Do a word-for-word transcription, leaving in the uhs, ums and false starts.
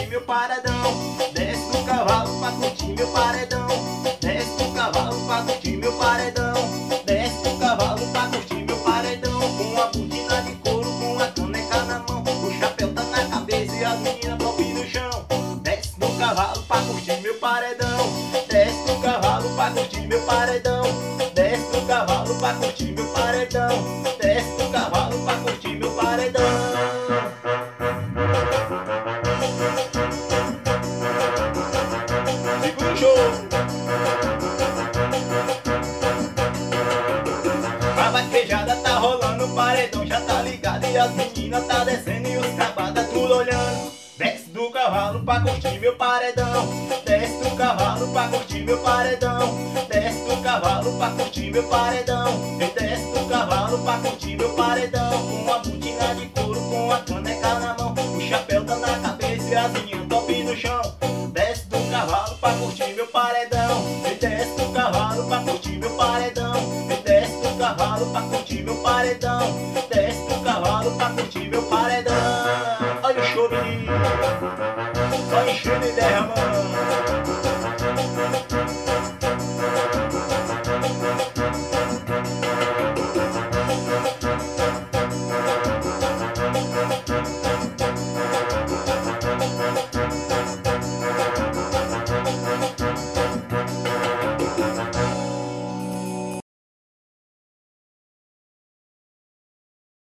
curtir meu paredão. Desce do cavalo pra curtir meu paredão. Desce do cavalo pra curtir meu paredão. Desce do cavalo pra curtir meu paredão. Com a botina de couro, com a caneca na mão, o chapéu tá na cabeça e as meninas tão no chão. Desce do cavalo pra curtir meu paredão. Desce do cavalo pra curtir meu paredão. Desce do cavalo pra curtir meu paredão. Desce do cavalo pra curtir meu paredão. Segura o jogo. A vaquejada tá rolando, o paredão já tá ligado e as meninas tá descendo e os cabadas tudo olhando. Desce do cavalo pra curtir meu paredão. Desce do cavalo pra curtir meu paredão. Desce do cavalo pra curtir meu paredão. Desce do cavalo pra curtir meu paredão. Com a botina de couro, com a caneca na mão, o chapéu tá na cabeça e as meninas